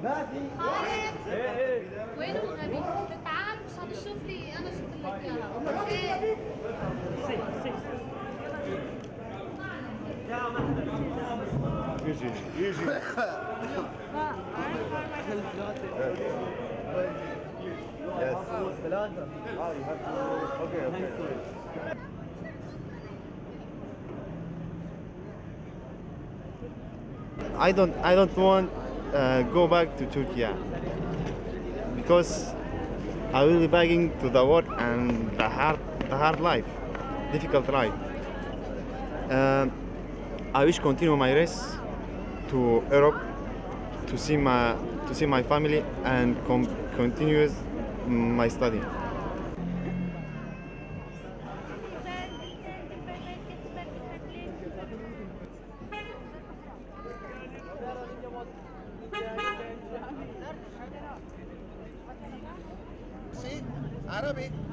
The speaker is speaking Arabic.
خالد وينه الغبي؟ تعال مش هتشوف لي انا شفت لك اياها. يجي يجي Yes. Okay. I don't want go back to Turkey because I will be bagging to the work and the hard life, difficult life. I wish continue my race to Europe to see my family and continue my study. Arabic.